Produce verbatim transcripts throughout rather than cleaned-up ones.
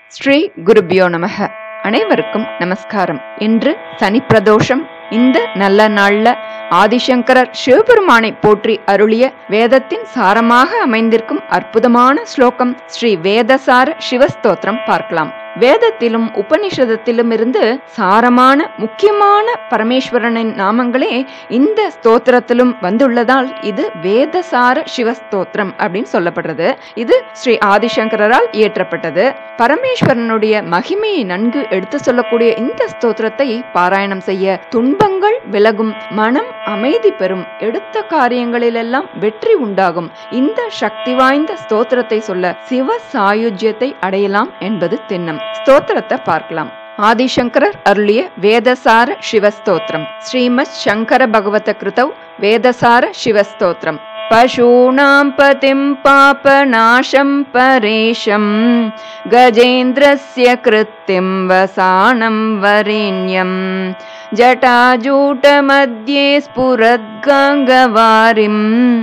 ஸ்ரீ குருபியோ நமக. அனைவருக்கும் நமஸ்காரம். இன்று சனி பிரதோஷம். இந்த நல்ல நாள்ல ஆதிசங்கரர் சிவபெருமானை போற்றி அருளிய வேதத்தின் சாரமாக அமைந்திருக்கும் அற்புதமான ஸ்லோகம் ஸ்ரீ வேதசார சிவஸ்தோத்திரம் பார்க்கலாம். வேதத்திலும் உபனிஷதத்திலும் இருந்து சாரமான முக்கியமான பரமேஸ்வரனின் நாமங்களே இந்த ஸ்தோத்திரத்திலும் வந்துள்ளதால் இது வேதசார சிவஸ்தோத்திரம் அப்படின்னு சொல்லப்படுறது. இது ஸ்ரீ ஆதிசங்கரால் இயற்றப்பட்டது. பரமேஸ்வரனுடைய மகிமையை நன்கு எடுத்து சொல்லக்கூடிய இந்த ஸ்தோத்திரத்தை பாராயணம் செய்ய துன்பங்கள் விலகும், மனம் அமைதி பெறும், எடுத்த காரியங்களிலெல்லாம் வெற்றி உண்டாகும். இந்த சக்தி வாய்ந்த ஸ்தோத்திரத்தை சொல்ல சிவ சாயுஜ்யத்தை அடையலாம் என்பது திண்ணம். ஸ்தோத்திரத்தை பார்க்கலாம். ஆதிசங்கரர் அருளிய வேதசார சிவஸ்தோத்திரம். ஸ்ரீமத் சங்கர பகவத கிருதௌ வேதசார சிவஸ்தோத்திரம். பசூனாம் பதிம் பாபநாசம் பரேஷம் கஜேந்திரஸ்ய கிருத்திம் வசானம் வரேண்யம் ஜட்டாஜூட மத்யே ஸ்புரத்கங்கவாரிம்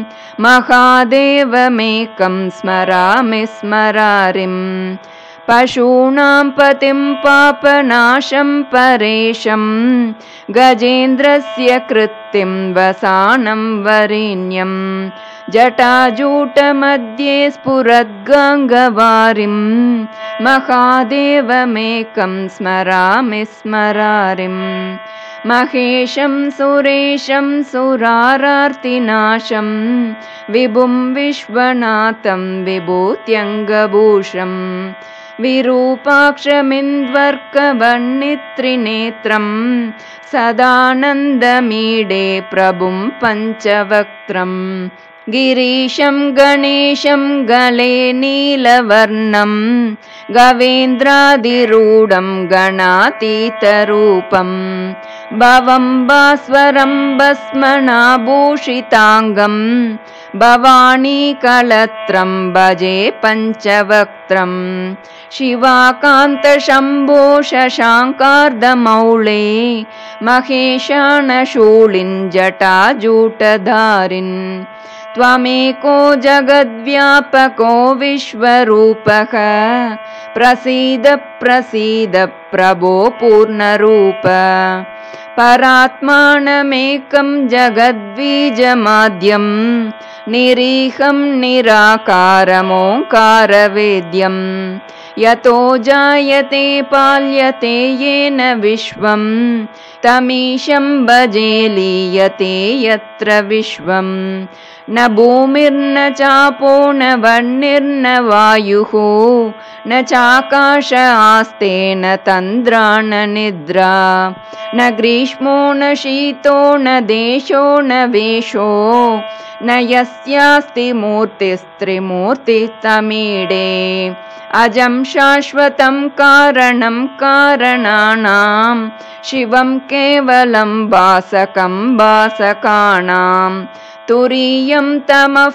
மகாதேவமேகம் ஸ்மராமி ஸ்மராரிம். பசூனாம் பதிம் பாபநாசம் பரேஷம் கஜேந்திரஸ்ய கிருத்திம் வசானம் வரேண்யம் ஜட்டாஜூட மத்யே ஸ்புரத்கங்கவாரிம் மகாதேவமேகம் ஸ்மராமி ஸ்மராரிம். மகேஷம் சுரேஷம் சுராரார்த்திநாசம் விபும் விஸ்வநாதம் விபூத்யங்கபூஷம் விரூபாக்ஷமிந்த்வர்க்கவன்னித்ரிநேத்ரம் சதானந்தமீடே பிரபும் பஞ்சவக்த்ரம். गिरीशं गणेशं गले नीलवर्णं गवेन्द्रादिरूढं गणातीतरूपं भवं भास्वरं भस्मनाभूषिताङ्गं भवानीकलत्रं भजे पञ्चवक्त्रं. शिवाकान्तशम्भो शशाङ्कार्धमौळे महेशानशूलिन् जटाजूटधारिन्. त्वमेको जगद्व्यापको विश्वरूपः प्रसीद प्रसीद प्रभो पूर्णरूप. परात्मानमेकं जगद्बीजमाद्यं निरीहं निराकारमोङ्कारवेद्यं. यतो जायते पाल्यते येन विश्वं तमीशं भजे लीयते यत्र विश्वं. न भूमिर्न चापो न वह्निर्न वायुः न चाकाश आस्ते न तन्द्रा न निद्रा न ग्रीष्मो न शीतो न देशो न वेशो न यस्यास्ति मूर्तिस्त्रिमूर्तिस्तमीडे. अजं शाश्वतं कारणं कारणानां शिवं केवलं भासकं भासकानां. तुरीयं तमः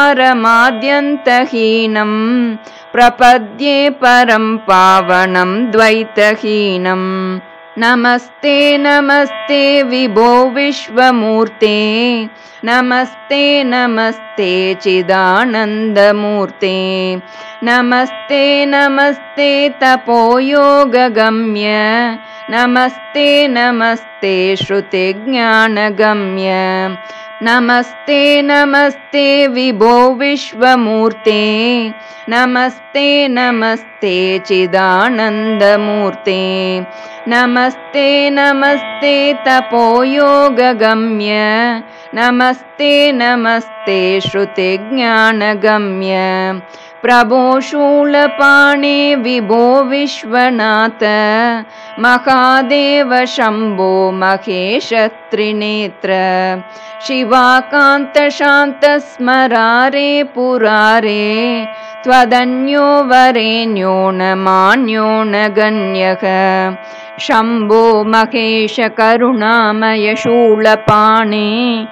पारमाद्यन्तहीनं प्रपद्ये परं पावनं द्वैतहीनं. नमस्ते नमस्ते विभो विश्वमूर्ते नमस्ते नमस्ते चिदानन्दमूर्ते. नमस्ते नमस्ते तपोयोगगम्य नमस्ते नमस्ते श्रुतिज्ञानगम्य. नमस्ते नमस्ते विभो विश्वमूर्ते नमस्ते नमस्ते चिदानन्दमूर्ते. नमस्ते नमस्ते तपोयोगगम्य नमस्ते नमस्ते श्रुतिज्ञानगम्य. प्रभो शूलपाणे विभो विश्वनाथ महादेव शम्भो महेश त्रिनेत्र. शिवाकान्त शान्त स्मरारे पुरारे त्वदन्यो वरेण्यो न मान्यो न गण्यः. शम्भो महेश करुणामय शूलपाणे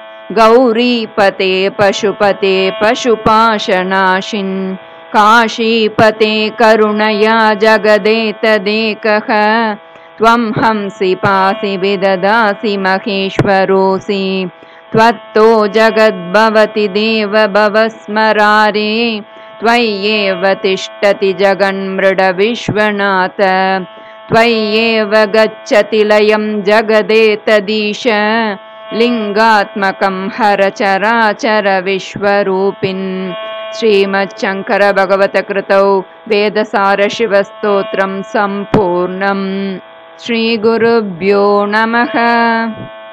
गौरीपते पशुपते पशुपाशनाशिन्. काशीपते करुणया जगदेतदेकः त्वं हंसि पासि विददासि महेश्वरोऽसि. त्वत्तो जगद्भवति देव भव स्मरारे त्वय्येव तिष्ठति जगन्मृडविश्वनाथ त्वय्येव गच्छति लयं जगदेतदीश लिंगात्मकं हर चराचर विश्वरूपिन् श्रीमच्छंकर भगवत कृतौ वेदसार शिवस्तोत्रं सम्पूर्णम्। श्री गुरुभ्यो नमः।